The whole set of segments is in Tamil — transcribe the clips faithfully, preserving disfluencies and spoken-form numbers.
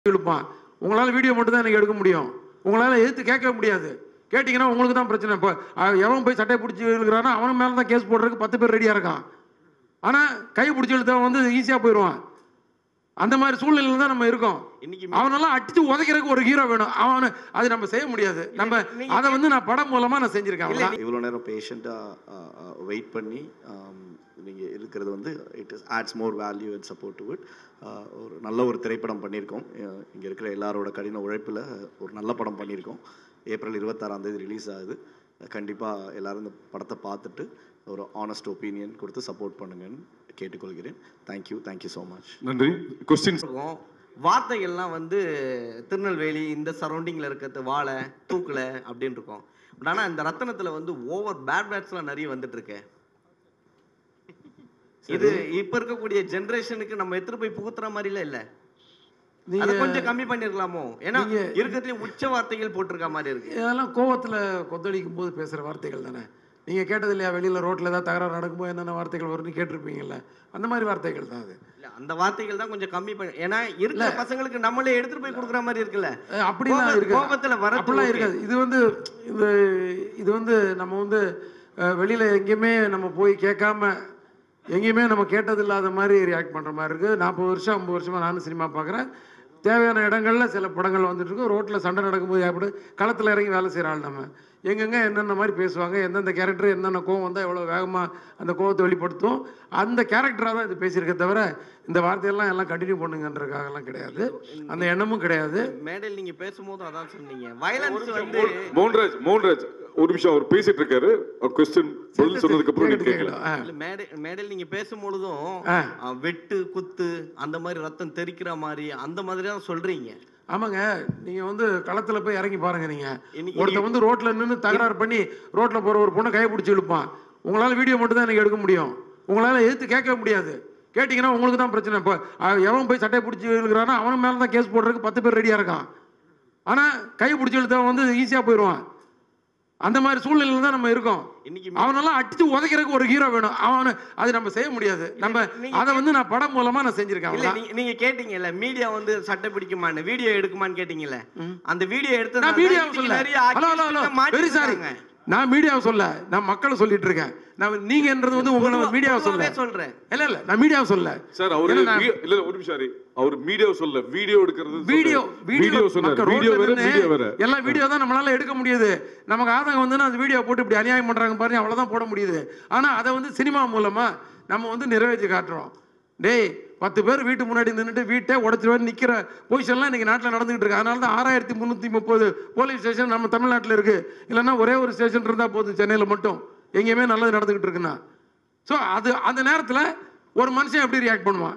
இழுப்பான். உங்களால் வீடியோ மட்டும் தான் எனக்கு எடுக்க முடியும். உங்களால் எதிர்த்து கேட்க முடியாது. கேட்டிங்கன்னா உங்களுக்கு தான் பிரச்சனை. இப்போ எவன் போய் சட்டையை பிடிச்சி இழுக்கிறானோ அவன் மேலே தான் கேஸ் போடுறதுக்கு பத்து பேர் ரெடியாக இருக்கான். ஆனால் கை பிடிச்சி இழுத்தவன் வந்து ஈஸியாக போயிடுவான். அந்த மாதிரி சூழ்நிலையில் தான் நம்ம இருக்கோம். அவனெல்லாம் அடிச்சு உதைக்கிறதுக்கு ஒரு ஹீரோ வேணும். அவனை அது நம்ம செய்ய முடியாது. நம்ம அதை வந்து நான் படம் மூலமாக நான் செஞ்சுருக்கேன். இவ்வளோ நேரம் பேஷண்ட்டாக வெயிட் பண்ணி நீங்கள் இருக்கிறது வந்து it is adds more value and support to it. ஒரு நல்ல ஒரு திரைப்படம் பண்ணியிருக்கோம். இங்கே இருக்கிற எல்லாரோட கடின உழைப்பில் ஒரு நல்ல படம் பண்ணியிருக்கோம். ஏப்ரல் இருபத்தாறாம் தேதி ரிலீஸ் ஆகுது. கண்டிப்பாக எல்லோரும் இந்த படத்தை பார்த்துட்டு ஒரு ஆனஸ்ட் ஒப்பீனியன் கொடுத்து சப்போர்ட் பண்ணுங்கன்னு கேட்டுக்கொள்கிறேன். Thank you thank you so much. நன்றி. கொஸ்டின்ஸ் இருக்கும். வார்த்தைகள்லாம் வந்து திருநெல்வேலி இந்த சரௌண்டிங்கில் இருக்கிறது வாழை தூக்கலை அப்படின்னு இருக்கும். பட் ஆனால் இந்த ரத்தனத்தில் வந்து ஓவர் பேட் பேட்ஸ்லாம் நிறைய வந்துட்டு இருக்கு. இது இப்போ இருக்கக்கூடிய ஜென்ரேஷனுக்கு நம்ம எடுத்துட்டு போய் புகுத்துற மாதிரிலாம் இல்லை. அதை கொஞ்சம் கம்மி பண்ணிருக்கலாமோ? ஏன்னா இருக்கிறதுல உச்ச வார்த்தைகள் போட்டிருக்க மாதிரி இருக்கு. இதெல்லாம் கோவத்தில் கொந்தளிக்கும் போது பேசுகிற வார்த்தைகள் தானே. நீங்கள் கேட்டது இல்லையா, வெளியில் ரோட்டில் ஏதாவது தகராறு நடக்கும்போது என்னென்ன வார்த்தைகள் வரும்னு கேட்டிருப்பீங்கல்ல, அந்த மாதிரி வார்த்தைகள் தான் அது. இல்லை, அந்த வார்த்தைகள் தான் கொஞ்சம் கம்மி பண்ணி. ஏன்னா இருக்கிற பசங்களுக்கு நம்மளே எடுத்துட்டு போய் கொடுக்குற மாதிரி இருக்குல்ல. அப்படிலாம் இருக்கு. கோபத்தில் வர அப்படிலாம் இருக்காது. இது வந்து இது இது வந்து நம்ம வந்து வெளியில் எங்கேயுமே நம்ம போய் கேட்காம எங்கேயுமே நம்ம கேட்டது இல்லாத மாதிரி ரியாக்ட் பண்ணுற மாதிரி இருக்குது. நாற்பது வருஷம் ஐம்பது வருஷமாக நானும் சினிமா பார்க்குறேன். தேவையான இடங்களில் சில படங்கள் வந்துட்டு இருக்கும். ரோட்டில் சண்டை நடக்கும்போது எப்படி களத்தில் இறங்கி வேலை செய்கிற ஆள் நம்ம. எங்கெங்கே என்னென்ன மாதிரி பேசுவாங்க, எந்தெந்த கேரக்டர் என்னென்ன கோவம் வந்தால் எவ்வளோ வேகமாக அந்த கோவத்தை வெளிப்படுத்தும், அந்த கேரக்டராக தான் இது பேசியிருக்க தவிர இந்த வார்த்தையெல்லாம் எல்லாம் கண்டினியூ பண்ணுங்கன்றதுக்காகலாம் கிடையாது. அந்த எண்ணமும் கிடையாது. மேடையில் நீங்கள் பேசும்போது அதான் சொன்னீங்க, வயலன்ஸ் வந்து. மோகன்ராஜ் மோகன்ராஜ் ஒரு நிமிஷம் அவர் பேசிட்டு இருக்காரு. கொஸ்டின் பதில் சொன்னதுக்கு அப்புறம் நீங்க கேட்கலாம். மேடை மேடையில் நீங்க பேசும்பொழுதும் வெட்டு குத்து அந்த மாதிரி ரத்தம் தெறிக்கிற மாதிரி அந்த மாதிரி தான் சொல்றீங்க. ஆமாங்க, நீங்கள் வந்து களத்தில் போய் இறங்கி பாருங்க. நீங்கள் ஒருத்தர் வந்து ரோட்டில் நின்று தகராறு பண்ணி ரோட்டில் போகிற ஒரு பொண்ணை கையை பிடிச்சி இழுப்பான். உங்களால் வீடியோ மட்டும் தான் எனக்கு எடுக்க முடியும். உங்களால் எதிர்த்து கேட்க முடியாது. கேட்டிங்கன்னா உங்களுக்கு தான் பிரச்சனை. இப்போ எவன் போய் சட்டையை பிடிச்சி இழுக்கிறானோ அவன் மேலே தான் கேஸ் போடுறதுக்கு பத்து பேர் ரெடியாக இருக்கான். ஆனால் கை பிடிச்சி இழுத்தவன் வந்து ஈஸியாக போயிடுவான். அந்த மாதிரி சூழ்நிலையில் தான் நம்ம இருக்கோம். அவனெல்லாம் அடிச்சு உதைக்கிறதுக்கு ஒரு ஹீரோ வேணும். அவனு அது நம்ம செய்ய முடியாது. நம்ம அதை வந்து நான் படம் மூலமா நான் செஞ்சிருக்கேன். நீங்க கேட்டீங்கல்ல, மீடியா வந்து சட்டை பிடிக்குமான்னு, வீடியோ எடுக்குமான்னு கேட்டீங்கல்ல. அந்த வீடியோ எடுத்து நான் மீடியாவை சொல்ல. Hello hello hello very sorry, நான் மீடியாவை சொல்ல, நான் மக்களை சொல்லிட்டு இருக்கேன். நான் நீங்க என்றது வந்து உங்களை மீடியாவை சொல்ல சொல்றேன். இல்ல இல்ல நான் மீடியாவை சொல்ல சார். அவரு இல்ல ஒரு நிமிஷம் சாரி, அவர் மீடியாவை சொல்ல, வீடியோ எடுக்கிறது. வீடியோ வீடியோ சொன்னார். வீடியோ வேற வீடியோ வேற. எல்லாம் வீடியோ தான் நம்மளால எடுக்க முடியுது. நமக்கு ஆதங்கம் வந்து அந்த வீடியோ போட்டு இப்படி அநியாயம் பண்றாங்க பாருங்க, அவ்வளவுதான் போட முடியுது. ஆனா அதை வந்து சினிமா மூலமா நம்ம வந்து நிறைவேற்றி காட்டுறோம். டேய், பத்து பேர் வீட்டு முன்னாடி நின்றுட்டு வீட்டை உடச்சிட்டு நிற்கிற பொசிஷன்லாம் இன்னைக்கு நாட்டில் நடந்துகிட்டு இருக்கு. அதனால தான் ஆறாயிரத்தி முந்நூற்றி முப்பது போலீஸ் ஸ்டேஷன் நம்ம தமிழ்நாட்டில் இருக்கு. இல்லைன்னா ஒரே ஒரு ஸ்டேஷன் இருந்தால் போதும் சென்னையில் மட்டும், எங்கேயுமே நல்லது நடந்துகிட்டு இருக்குன்னா. ஸோ அது அந்த நேரத்தில் ஒரு மனுஷன் எப்படி ரியாக்ட் பண்ணுவான்?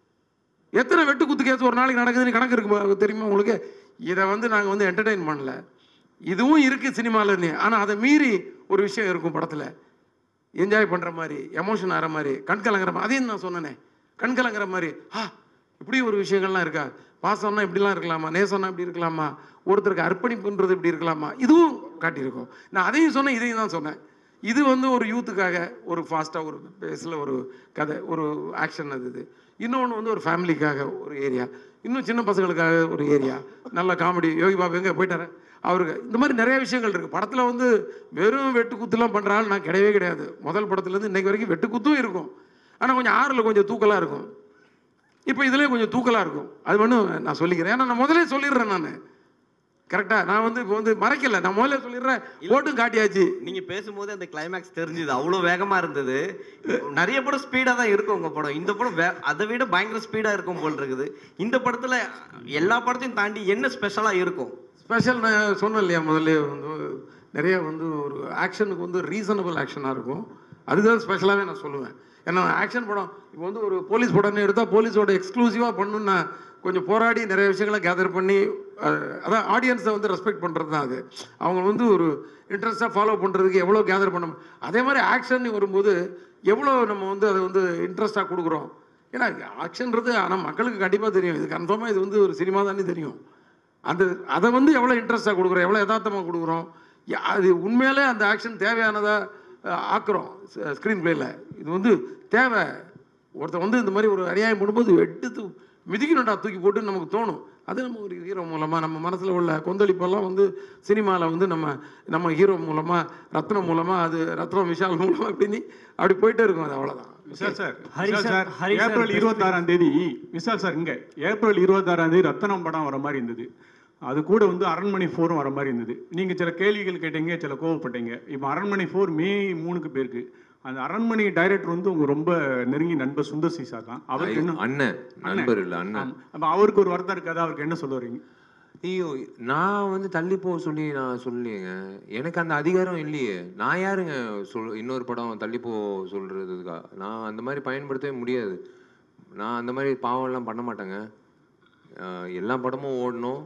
எத்தனை வெட்டு குத்து கேஸ் ஒரு நாளைக்கு நடக்குதுன்னு கணக்கு இருக்கு தெரியுமா உங்களுக்கு? இதை வந்து நாங்கள் வந்து என்டர்டெயின் பண்ணல. இதுவும் இருக்குது சினிமாவில்னு. ஆனால் அதை மீறி ஒரு விஷயம் இருக்கும் படத்தில், என்ஜாய் பண்ணுற மாதிரி, எமோஷன் ஆகிற மாதிரி, கண் கலங்குற மாதிரி. அதையும் நான் சொன்னேனே, கண் கலங்குற மாதிரி. ஆ, இப்படி ஒரு விஷயங்கள்லாம் இருக்கா? பாசம்னா இப்படிலாம் இருக்கலாமா? நேசம்னா இப்படி இருக்கலாமா? ஒருத்தருக்கு அர்ப்பணிப்புன்றது இப்படி இருக்கலாமா? இதுவும் காட்டியிருக்கோம். நான் அதையும் சொன்னேன், இதையும் தான் சொன்னேன். இது வந்து ஒரு யூத்துக்காக ஒரு ஃபாஸ்ட்டாக ஒரு பேஸில் ஒரு கதை, ஒரு ஆக்ஷன். அது இது. இன்னொன்று வந்து ஒரு ஃபேமிலிக்காக ஒரு ஏரியா, இன்னும் சின்ன பசங்களுக்காக ஒரு ஏரியா, நல்ல காமெடி. யோகி பாபு எங்கே போயிட்டாரு அவருக்கு. இந்த மாதிரி நிறைய விஷயங்கள் இருக்குது படத்தில். வந்து வெறும் வெட்டு குத்துலாம் பண்ணுற ஆள் நான் கிடையவே கிடையாது. முதல் படத்துலேருந்து இன்றைக்கு வரைக்கும் வெட்டு குத்தும் இருக்கும். ஆனால் கொஞ்சம் ஆறில் கொஞ்சம் தூக்கலாக இருக்கும். இப்போ இதுலேயே கொஞ்சம் தூக்கலாக இருக்கும். அது ஒன்றும் நான் சொல்லிக்கிறேன். ஏன்னா நான் முதலே சொல்லிடுறேன். நான் கரெக்டாக நான் வந்து இப்போ வந்து மறைக்கல, நான் முதல்ல சொல்லிடுறேன். போட்டும் காட்டியாச்சு. நீங்கள் பேசும்போது அந்த கிளைமேக்ஸ் தெரிஞ்சுது, அவ்வளோ வேகமாக இருந்தது. நிறைய படம் ஸ்பீடாக தான் இருக்கும் உங்கள் படம். இந்த படம் வே அதை விட பயங்கர ஸ்பீடாக இருக்கும் போல் இருக்குது. இந்த படத்தில் எல்லா படத்தையும் தாண்டி என்ன ஸ்பெஷலாக இருக்கும்? ஸ்பெஷல் நான் சொன்னேன் இல்லையா முதல்ல, வந்து நிறைய வந்து ஒரு ஆக்ஷனுக்கு வந்து ரீசனபிள் ஆக்ஷனாக இருக்கும். அதுதான் ஸ்பெஷலாகவே நான் சொல்லுவேன். ஏன்னா ஆக்ஷன் படம் இப்போ வந்து ஒரு போலீஸ் படம்னு எடுத்தால் போலீஸோட எக்ஸ்க்ளூசிவாக பண்ணணுன்னு நான் கொஞ்சம் போராடி நிறைய விஷயங்களை கேதர் பண்ணி, அதான் ஆடியன்ஸை வந்து ரெஸ்பெக்ட் பண்ணுறது தான் அது. அவங்க வந்து ஒரு இன்ட்ரெஸ்ட்டாக ஃபாலோ பண்ணுறதுக்கு எவ்வளோ கேதர் பண்ண. அதே மாதிரி ஆக்ஷன் வரும்போது எவ்வளோ நம்ம வந்து அதை வந்து இன்ட்ரெஸ்ட்டாக கொடுக்குறோம். ஏன்னா ஆக்ஷன்றது ஆனால் மக்களுக்கு கண்டிப்பாக தெரியும், இது கன்ஃபார்மாக இது வந்து ஒரு சினிமா தானே தெரியும். அந்த அதை வந்து எவ்வளோ இன்ட்ரெஸ்ட்டாக கொடுக்குறோம், எவ்வளோ யதார்த்தமாக கொடுக்குறோம், அது உண்மையிலே அந்த ஆக்ஷன் தேவையானதாக ஆக்குறோம் ஸ்க்ரீன் பிளேயில். இது வந்து தேவை. ஒருத்தர் வந்து இந்த மாதிரி ஒரு அநியாயம் பண்ணும்போது எடுத்து மிதிக்கணும்டா தூக்கி போட்டு நமக்கு தோணும். அது நம்ம ஒரு ஹீரோ மூலமாக நம்ம மனசில் உள்ள கொந்தளிப்பெல்லாம் வந்து சினிமாவில் வந்து நம்ம நம்ம ஹீரோ மூலமாக ரத்னம் மூலமாக அது ரத்னம் விஷால் மூலமாக அப்படின்னு அப்படி போயிட்டே இருக்கும். அது அவ்வளோதான். Vishal sir, Hari Vishal sir, sir, Hari sir, April இருபத்தாறாம் தேதி விஷால் சார் இங்கே ஏப்ரல் இருபத்தாறாம் தேதி ரத்தனம் படம் வர மாதிரி இருந்தது. அது கூட வந்து அரண்மனை ஃபோரும் வர மாதிரி இருந்தது. நீங்கள் சில கேள்விகள் கேட்டீங்க, சில கோவப்பட்டீங்க. இப்போ அரண்மனை ஃபோர் மே மூணுக்கு பேருக்கு. அந்த அரண்மனை டைரக்டர் வந்து உங்க ரொம்ப நெருங்கி நண்பர் சுந்தர் சீசா தான். அவருக்கு என்ன அண்ணன் நண்பர் இல்லை அண்ணன். அப்போ அவருக்கு ஒரு வருத்தம் இருக்காது, அவருக்கு என்ன சொல்ல வரீங்க? ஐயோ, நான் வந்து தள்ளி போக சொல்லி நான் சொல்லலையேங்க. எனக்கு அந்த அதிகாரம் இல்லையே. நான் யாருங்க சொல் இன்னொரு படம் தள்ளி போ சொல்றதுக்கா? நான் அந்த மாதிரி பயன்படுத்தவே முடியாது. நான் அந்த மாதிரி பாவம்லாம் பண்ண மாட்டேங்க. எல்லா படமும் ஓடணும்.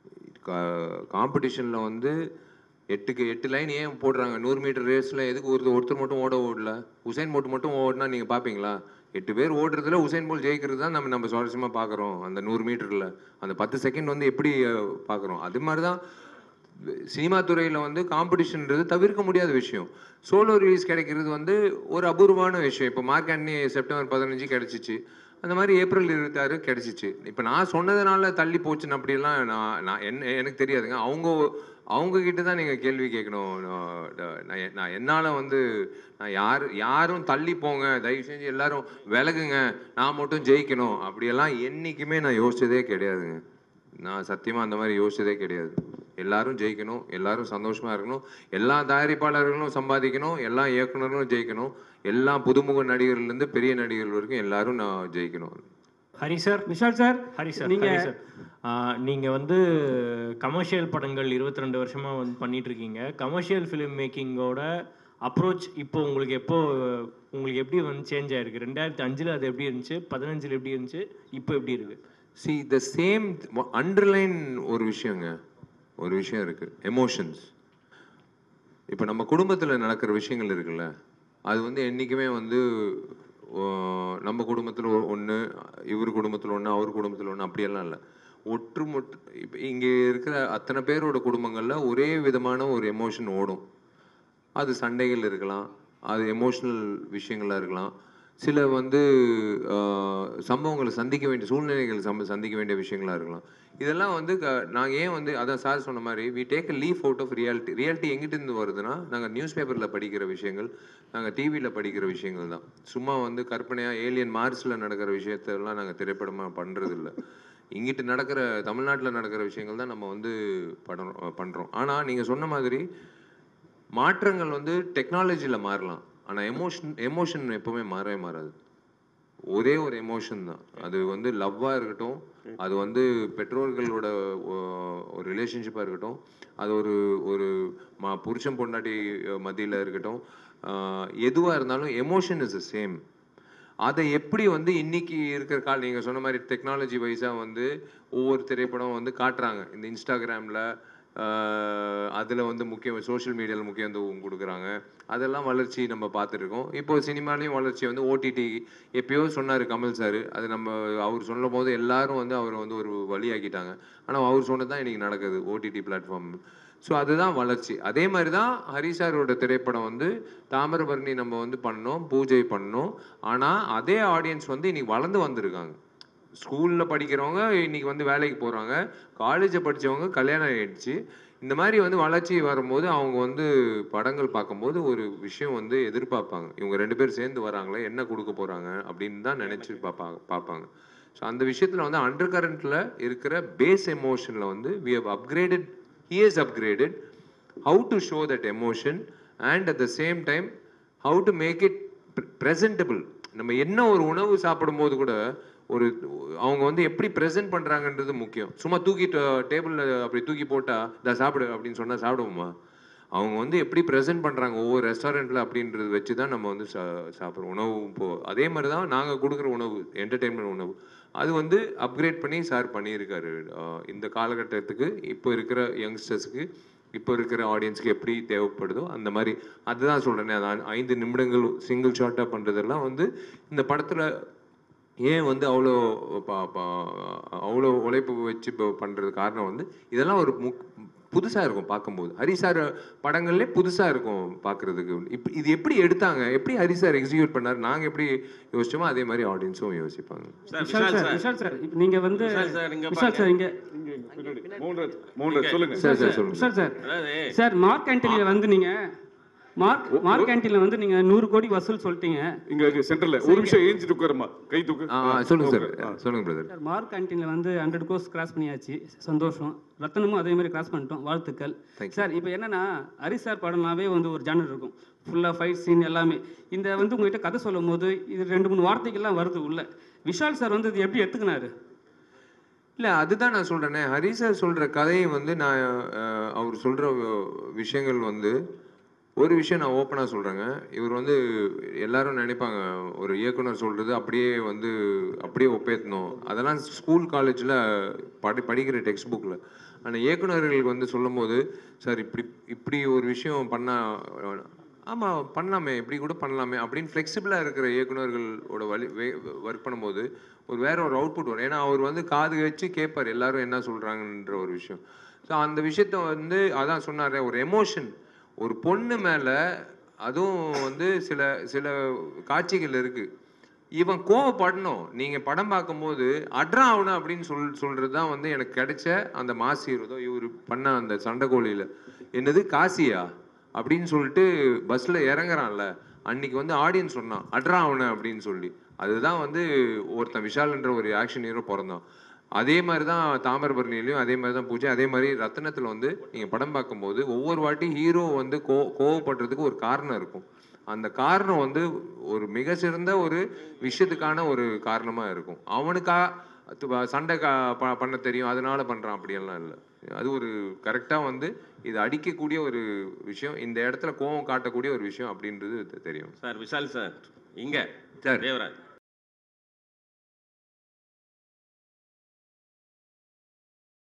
காம்படிஷனில் வந்து எட்டுக்கு எட்டு லைன் ஏன் போடுறாங்க? நூறு மீட்டர் ரேஸில் எதுக்கு ஒரு ஒருத்தர் மட்டும் ஓட ஓடல? உசைன் போல்ட் மட்டும் ஓடினா நீங்கள் பார்ப்பீங்களா? எட்டு பேர் ஓடுறதுல உசைன் போல்ட் ஜெயிக்கிறது தான் நம்ம நம்ம சுவாரஸ்யமாக பார்க்குறோம். அந்த நூறு மீட்டரில் அந்த பத்து செகண்ட் வந்து எப்படி பார்க்குறோம்? அது மாதிரி தான் சினிமா துறையில் வந்து காம்படிஷன்ன்றது தவிர்க்க முடியாத விஷயம். சோலோ ரிலீஸ் கிடைக்கிறது வந்து ஒரு அபூர்வமான விஷயம். இப்போ மார்க் ஆண்டனி செப்டம்பர் பதினஞ்சு கிடச்சிச்சு, அந்த மாதிரி ஏப்ரல் இருபத்தாறு கிடச்சிச்சு. இப்போ நான் சொன்னதுனால தள்ளி போச்சுன்னு அப்படிலாம் நான் நான் என்ன எனக்கு தெரியாதுங்க. அவங்க அவங்கக்கிட்ட தான் நீங்கள் கேள்வி கேட்கணும். நான் நான் என்னால் வந்து நான் யார் யாரும் தள்ளி போங்க, தயவு செஞ்சு எல்லாரும் விலகுங்க, நான் மட்டும் ஜெயிக்கணும் அப்படியெல்லாம் என்றைக்குமே நான் யோசிச்சதே கிடையாதுங்க. நான் சத்தியமாக அந்த மாதிரி யோசிச்சதே கிடையாது. எல்லாரும் ஜெயிக்கணும், எல்லாரும் சந்தோஷமாக இருக்கணும், எல்லா தயாரிப்பாளர்களும் சம்பாதிக்கணும், எல்லா இயக்குனர்களும் ஜெயிக்கணும், எல்லா புதுமுக நடிகர்லேருந்து பெரிய நடிகர்கள் வரைக்கும் எல்லாரும் நான் ஜெயிக்கணும். Hari sir, Vishal sir, Hari sir, நீங்க ஹரி சார், நீங்கள் வந்து கமர்ஷியல் படங்கள் இருபத்தி ரெண்டு வருஷமாக வந்து பண்ணிட்டு இருக்கீங்க. கமர்ஷியல் ஃபிலிம் மேக்கிங்கோட அப்ரோச் இப்போ உங்களுக்கு எப்போ உங்களுக்கு எப்படி வந்து சேஞ்ச் ஆயிருக்கு? ரெண்டாயிரத்தி அஞ்சில் அது எப்படி இருந்துச்சு, பதினஞ்சில் எப்படி இருந்துச்சு, இப்போ எப்படி இருக்கு? சி த சேம் அண்டர்லைன் ஒரு விஷயங்க, ஒரு விஷயம் இருக்குது, எமோஷன்ஸ். இப்போ நம்ம குடும்பத்தில் நடக்கிற விஷயங்கள் இருக்குல்ல, அது வந்து என்றைக்குமே வந்து நம்ம குடும்பத்தில் ஒன்று, இவர் குடும்பத்தில் ஒன்று, அவர் குடும்பத்தில் ஒன்று அப்படியெல்லாம் இல்லை. ஒற்றுமொட்டு இப்போ இங்கே இருக்கிற அத்தனை பேரோட குடும்பங்களில் ஒரே விதமான ஒரு எமோஷன் ஓடும். அது சண்டைகள் இருக்கலாம், அது எமோஷ்னல் விஷயங்களாக இருக்கலாம், சில வந்து சம்பவங்களை சந்திக்க வேண்டிய சூழ்நிலைகள் சம்ப சந்திக்க வேண்டிய விஷயங்களாக இருக்கலாம். இதெல்லாம் வந்து நாங்கள் ஏன் வந்து அதான் சார் சொன்ன மாதிரி we take a leaf out of reality. Reality எங்கிட்டேருந்து வருதுன்னா, நாங்கள் நியூஸ் பேப்பரில் படிக்கிற விஷயங்கள், நாங்கள் டிவியில் படிக்கிற விஷயங்கள் தான். சும்மா வந்து கற்பனையாக ஏலியன் மார்ஸில் நடக்கிற விஷயத்தெல்லாம் நாங்கள் திரைப்படமாக பண்ணுறதில்ல. இங்கிட்டு நடக்கிற தமிழ்நாட்டில் நடக்கிற விஷயங்கள் தான் நம்ம வந்து படம் பண்ணுறோம். ஆனால் நீங்கள் சொன்ன மாதிரி மாற்றங்கள் வந்து டெக்னாலஜியில் மாறலாம், ஆனால் எமோஷன் எமோஷன் எப்போவுமே மாறவே மாறாது. ஒரே ஒரு எமோஷன் தான். அது வந்து லவ்வாக இருக்கட்டும், அது வந்து பெற்றோர்களோட ஒரு ரிலேஷன்ஷிப்பாக இருக்கட்டும், அது ஒரு ஒரு மா புருஷன் பொண்டாட்டி மத்தியில் இருக்கட்டும், எதுவாக இருந்தாலும் எமோஷன் இஸ் த சேம். அதை எப்படி வந்து இன்னைக்கு இருக்கிற கால் நீங்கள் சொன்ன மாதிரி டெக்னாலஜி வைஸாக வந்து ஒவ்வொரு திரைப்படம் வந்து காட்டுறாங்க. இந்த இன்ஸ்டாகிராமில் அதில் வந்து முக்கியம் சோஷியல் மீடியாவில் முக்கியத்துவம் கொடுக்குறாங்க. அதெல்லாம் வளர்ச்சி நம்ம பார்த்துருக்கோம். இப்போது சினிமாலேயும் வளர்ச்சி வந்து ஓடிடி எப்பயோ சொன்னார் கமல் சார். அது நம்ம அவர் சொல்லும் போது எல்லாரும் வந்து அவரை வந்து ஒரு வழியாக்கிட்டாங்க. ஆனால் அவர் சொன்னது தான் இன்றைக்கி நடக்குது, ஓடிடி பிளாட்ஃபார்ம். ஸோ அதுதான் வளர்ச்சி. அதே மாதிரி தான் ஹரிசாரோட திரைப்படம் வந்து தாமிரபரணி நம்ம வந்து பண்ணோம், பூஜை பண்ணோம். ஆனால் அதே ஆடியன்ஸ் வந்து இன்றைக்கி வளர்ந்து வந்திருக்காங்க. ஸ்கூலில் படிக்கிறவங்க இன்றைக்கி வந்து வேலைக்கு போகிறாங்க, காலேஜை படித்தவங்க கல்யாணம் ஆகிடுச்சு. இந்த மாதிரி வந்து வளர்ச்சி வரும்போது அவங்க வந்து படங்கள் பார்க்கும்போது ஒரு விஷயம் வந்து எதிர்பார்ப்பாங்க. இவங்க ரெண்டு பேரும் சேர்ந்து வராங்களே, என்ன கொடுக்க போகிறாங்க அப்படின்னு தான் நினச்சி பார்ப்பாங்க பார்ப்பாங்க ஸோ அந்த விஷயத்தில் வந்து அண்டர் கரண்ட்டில் இருக்கிற பேஸ் எமோஷனில் வந்து we have upgraded, he is upgraded how to show that emotion and at the same time how to make it presentable. நம்ம என்ன ஒரு உணவு சாப்பிடும்போது கூட ஒரு அவங்க வந்து எப்படி ப்ரெசென்ட் பண்ணுறாங்கன்றது முக்கியம். சும்மா தூக்கி டேபிளில் அப்படி தூக்கி போட்டால் இதை சாப்பிடு அப்படின்னு சொன்னால் சாப்பிடுவோமா? அவங்க வந்து எப்படி ப்ரெசென்ட் பண்ணுறாங்க ஒவ்வொரு ரெஸ்டாரண்ட்டில் அப்படின்றது வச்சு தான் நம்ம வந்து சா சாப்பிட்றோம் உணவு. இப்போது அதே மாதிரி தான் நாங்கள் கொடுக்குற உணவு, என்டர்டெயின்மெண்ட் உணவு, அது வந்து அப்கிரேட் பண்ணி சார் பண்ணியிருக்காரு. இந்த காலகட்டத்துக்கு இப்போ இருக்கிற யங்ஸ்டர்ஸுக்கு, இப்போ இருக்கிற ஆடியன்ஸுக்கு எப்படி தேவைப்படுதோ அந்த மாதிரி. அதுதான் சொல்கிறேனே, அது ஐந்து நிமிடங்கள் சிங்கிள் ஷாட்டாக பண்ணுறதெல்லாம் வந்து இந்த படத்தில் ஏன் வந்து அவ்வளோ பா பா அவ்வளோ உழைப்பு வச்சு இப்போ பண்ணுறது காரணம் வந்து இதெல்லாம் ஒரு முக் புதுசாக இருக்கும் பார்க்கும்போது. ஹரி சார் படங்கள்லே புதுசாக இருக்கும் பார்க்குறதுக்கு. இப்போ இது எப்படி எடுத்தாங்க, எப்படி ஹரி சார் எக்ஸிக்யூட் பண்ணார், நாங்கள் எப்படி யோசிச்சோமோ அதே மாதிரி ஆடியன்ஸும் யோசிப்பாங்க. விஷால் சார் விஷால் சார் இப்போ நீங்கள் வந்து விஷால் சார் இங்கே மோகன்ராஜ் மோகன்ராஜ் சொல்லுங்க சார் சார் சொல்லுங்க விஷால் சார் சார் மார்க் ஆண்டனியில் வந்து நீங்கள் மார்க் மார்க் ஆண்டனியில் வந்து நீங்கள் நூறு கோடி வசூல் சொல்லிட்டீங்க. இங்க சென்டர்ல ஒரு நிமிஷம் ஏஞ்சிட்டு உட்காருமா, கை தூக்கு. சொல்லுங்க சார் சொல்லுங்க பிரதர். சார் மார்க் ஆண்டனியில் வந்து ஹண்ட்ரட் கோர்ஸ் கிராஸ் பண்ணியாச்சு, சந்தோஷம். ரத்தனமும் அதே மாதிரி கிராஸ் பண்ணிட்டோம், வாழ்த்துக்கள் சார். இப்போ என்னன்னா ஹரி சார் படம்னாவே வந்து ஒரு ஜானர் இருக்கும், ஃபுல்லாக ஃபைட் சீன் எல்லாமே. இந்த வந்து உங்ககிட்ட கதை சொல்லும் போது இது ரெண்டு மூணு வார்த்தைகள்லாம் வருது உள்ள. விஷால் சார் வந்து இது எப்படி எடுத்துக்கினாரு? இல்லை அதுதான் நான் சொல்கிறேனே, ஹரி சார் சொல்கிற கதையை வந்து நான் அவர் சொல்கிற விஷயங்கள் வந்து ஒரு விஷயம் நான் ஓப்பனாக சொல்கிறேங்க. இவர் வந்து எல்லாரும் நினைப்பாங்க ஒரு இயக்குனர் சொல்கிறது அப்படியே வந்து அப்படியே ஒப்பேற்றணும், அதெல்லாம் ஸ்கூல் காலேஜில் படி படிக்கிற டெக்ஸ்ட் புக்கில். ஆனால் இயக்குனர்களுக்கு வந்து சொல்லும் போது சார் இப்படி இப்படி ஒரு விஷயம் பண்ணால் ஆமாம் பண்ணலாமே, இப்படி கூட பண்ணலாமே அப்படின்னு ஃப்ளெக்சிபிளாக இருக்கிற இயக்குனர்களோட வழி ஒர்க் பண்ணும்போது ஒரு வேற ஒரு அவுட்புட் வரும். ஏன்னா அவர் வந்து காது வச்சு கேட்பார் எல்லாரும் என்ன சொல்கிறாங்கன்ற ஒரு விஷயம். ஸோ அந்த விஷயத்த வந்து அதான் சொன்னார், ஒரு எமோஷன் ஒரு பொண்ணு மேலே, அதுவும் வந்து சில சில காட்சிகள் இருக்குது, இவன் கோவப்படணும். நீங்கள் படம் பார்க்கும்போது அட்ரா ஆகணும் அப்படின்னு சொல் சொல்கிறது தான் வந்து எனக்கு கிடைச்ச அந்த மாஸ் ஹீரோதோ இவர் பண்ண அந்த சண்டைக்கோழியில். என்னது காசியா அப்படின்னு சொல்லிட்டு பஸ்ஸில் இறங்குறான்ல, அன்னைக்கு வந்து ஆடியன்ஸ் சொன்னான் அட்ரா ஆகணும் அப்படின்னு சொல்லி. அதுதான் வந்து ஒருத்தன் விஷால்ன்ற ஒரு ஆக்ஷன் ஹீரோ பிறந்தான். அதே மாதிரி தான் தாமிரபரணிலையும் அதே மாதிரி தான் பூஜை. அதே மாதிரி ரத்தனத்தில் வந்து நீங்கள் படம் பார்க்கும்போது ஒவ்வொரு வாட்டி ஹீரோ வந்து கோ கோவப்படுறதுக்கு ஒரு காரணம் இருக்கும். அந்த காரணம் வந்து ஒரு மிக சிறந்த ஒரு விஷயத்துக்கான ஒரு காரணமாக இருக்கும். அவனுக்கா சண்டை கா ப பண்ண தெரியும் அதனால பண்ணுறான் அப்படியெல்லாம் இல்லை. அது ஒரு கரெக்டாக வந்து இது அடிக்கக்கூடிய ஒரு விஷயம், இந்த இடத்துல கோவம் காட்டக்கூடிய ஒரு விஷயம் அப்படின்றது தெரியும். சார் விஷால் சார் இங்கே சார் தேவராஜ்